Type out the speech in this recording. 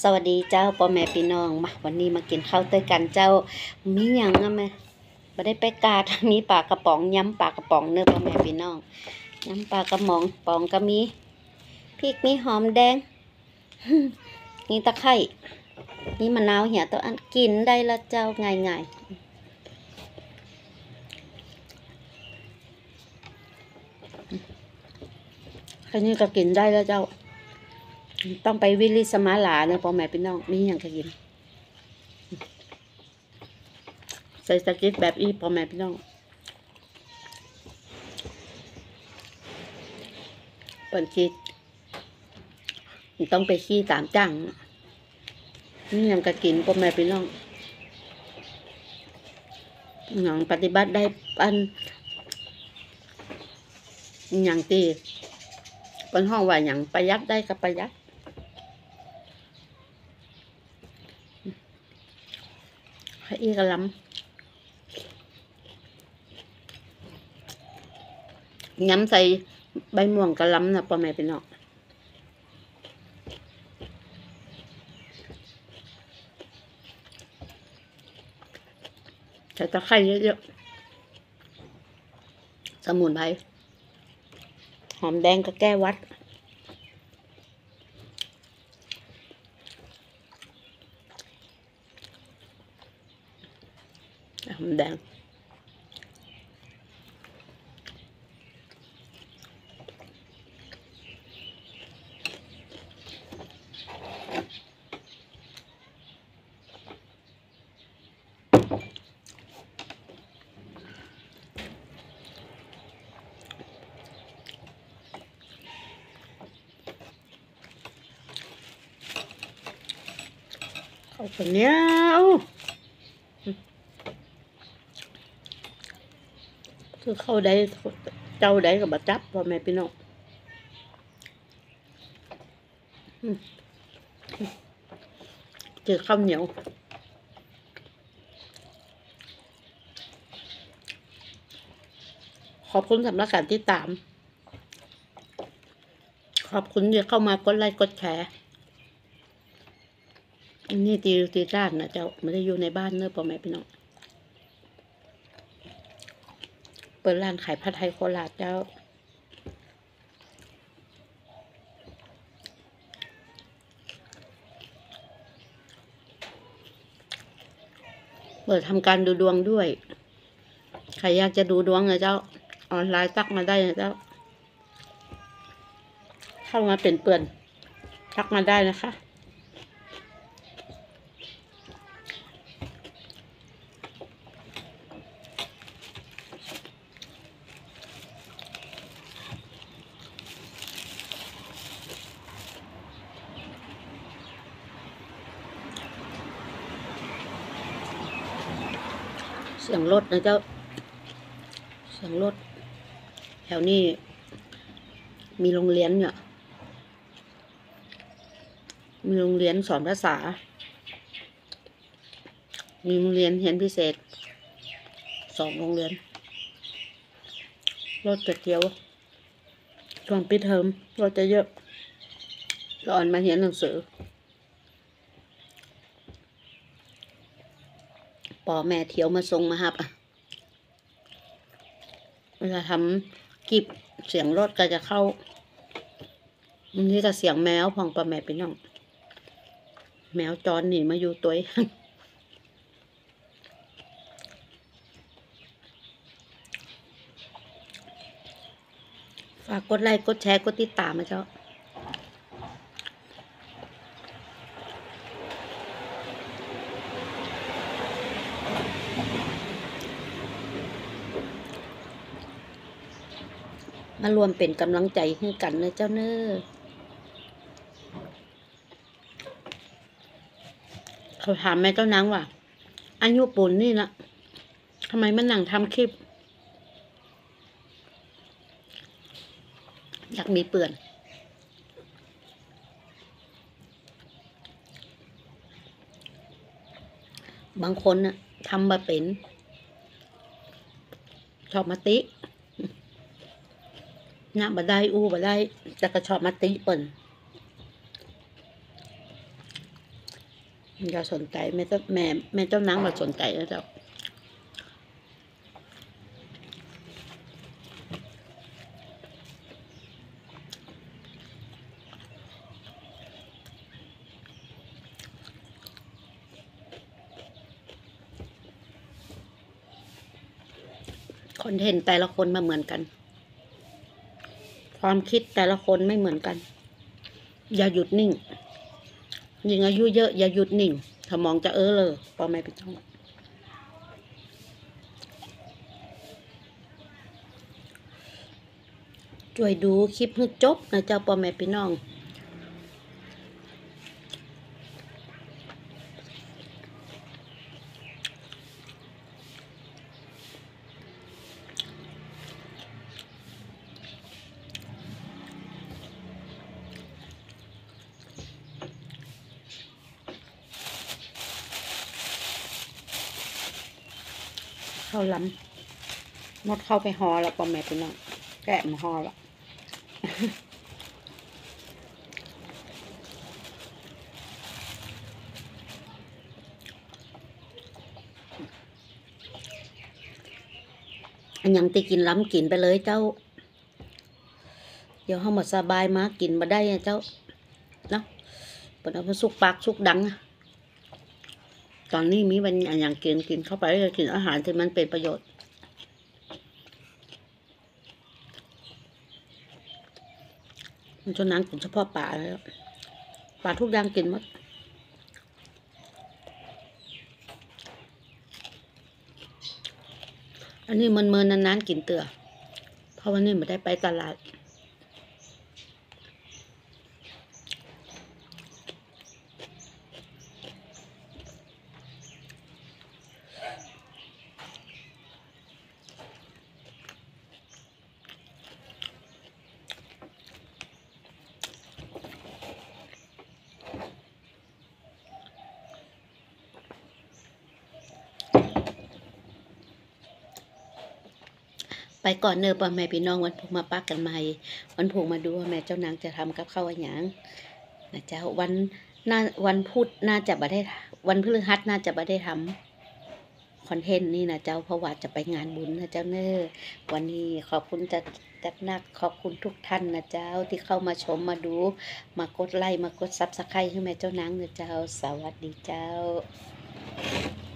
สวัสดีเจ้าพ่อแม่พี่น้องมาวันนี้มากินข้าวด้วยกันเจ้ามีหยังอะแม่ไม่ได้ไปกาดมีปลากระป๋องยำปลากระป๋องเนื้อพ่อแม่พี่น้องยำปลากระหม่องป๋องก็มีพริกมีหอมแดงมีตะไคร้มีมะนาวเหี่ยตัวอันกินได้ละเจ้าง่ายๆแค่นี้ก็กินได้แล้วเจ้าต้องไปวิลลิสมาลาเนี่ยพ่อแม่พี่น้องมีอย่างก็กินใส่สกิดแบบอีพ่อแม่พี่น้องเปิดคิดต้องไปขี้ตามจังนี่ยังก็กินพ่อแม่พี่น้องอย่างปฏิบัติได้อันอย่างตีเป็นห้องว่าอย่างประหยัดได้ก็ประหยัดให้อีกล้ำย้ำใส่ใบม่วงกระล้ำนะพ่อแม่พี่น้องใส่ตะไคร้เยอะๆสมุนไพรหอมแดงก็แก้วัดหอมแดงข้าวเหนียวคือเข้าได้เจ้าได้กับบะจับพ่อแม่พี่น้องเจอข้าวเหนียวขอบคุณสำหรับการติดตามขอบคุณที่เข้ามากดไลค์กดแชร์นี่ตีด้านนะเจ้าไม่ได้อยู่ในบ้านเนอะพ่อแม่พี่น้องเปิดร้านขายผัดไทยโคราชเจ้าเปิดทำการดูดวงด้วยใครอยากจะดูดวงนะเจ้าออนไลน์ทักมาได้นะเจ้าเข้ามาเป็นเปื่อนทักมาได้นะคะเสียงรถนะเจ้าเสียงรถแถวนี้มีโรงเรียนเนี่ยมีโรงเรียนสอนภาษามีโรงเรียนเรียนพิเศษ2 โรงเรียนรถจะเที่ยวช่วงปิดเทอมรถจะเยอะรอนมาเรียนหนังสือพ่อแม่เที่ยวมาส่งมาครับเวลาทำกิบเสียงรถก็จะเข้านี่ก็เสียงแมวพ่อแม่พี่น้องแมวจรหนีมาอยู่ตัวฝากกดไลค์กดแชร์กดติดตามนะเจ้ามารวมเป็นกำลังใจให้กันนะเจ้าเน้อเขาถามแม่เจ้านางว่าอายุปุ่นนี่นะทำไมมันหนังทำคลิปอยากมีเปื่อนบางคนน่ะทำมาเป็นชอบมาตินะบ่ได้แต่ก็ชอบมาติเปิ่นอย่าสนใจแม่เจ้านางมาสนใจแล้วเจ้าคอนเทนต์แต่ละคนมาเหมือนกันความคิดแต่ละคนไม่เหมือนกันอย่าหยุดนิ่งยิ่งอายุเยอะอย่าหยุดนิ่งสมองจะเลยพ่อแม่พี่น้องช่วยดูคลิปให้จบนะเจ้าพ่อแม่พี่น้องเข้าล้ำหมดเข้าไปหอแล้วพ่อแม่พี่น้องแกะมาหอแล้วอันยังตีกินล้ำกินไปเลยเจ้าเดี๋ยวเขาหมดสบายมากินมาได้เจ้าเนาะเปิดเอาไปสุกปากสุกดังตอนนี้มีมันอย่างกินเข้าไปกินอาหารที่มันเป็นประโยชน์มันจนนั้นกินเฉพาะปลาแล้วปลาทุกอย่างกินหมดอันนี้มันนานๆกินเตือเพราะวันนี้ไม่ได้ไปตลาดไปก่อนเนอะพ่อแม่พี่น้องวันพุธมาปักกันใหม่วันพุธมาดูว่าแม่เจ้านางจะทำกับข้าวอะไรอย่างนะเจ้าวันพุธน่าจะบ่ได้วันพฤหัสน่าจะบ่ได้ทำคอนเทนต์นี่นะเจ้าเพราะว่าจะไปงานบุญนะเจ้าเนอะวันนี้ขอบคุณจัดนักขอบคุณทุกท่านนะเจ้าที่เข้ามาชมมาดูมากดไลค์มากดซับสไครต์ให้แม่เจ้านางนะเจ้าสวัสดีเจ้า